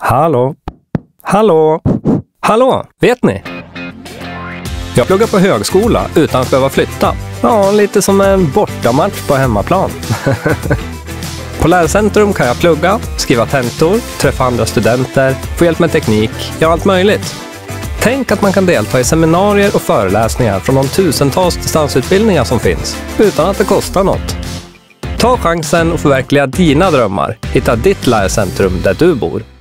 Hallå? Hallå? Hallå? Vet ni? Jag pluggar på högskola utan att behöva flytta. Ja, lite som en bortamatch på hemmaplan. På Lärcentrum kan jag plugga, skriva tentor, träffa andra studenter, få hjälp med teknik, ja allt möjligt. Tänk att man kan delta i seminarier och föreläsningar från de tusentals distansutbildningar som finns, utan att det kostar något. Ta chansen och förverkliga dina drömmar. Hitta ditt Lärcentrum där du bor.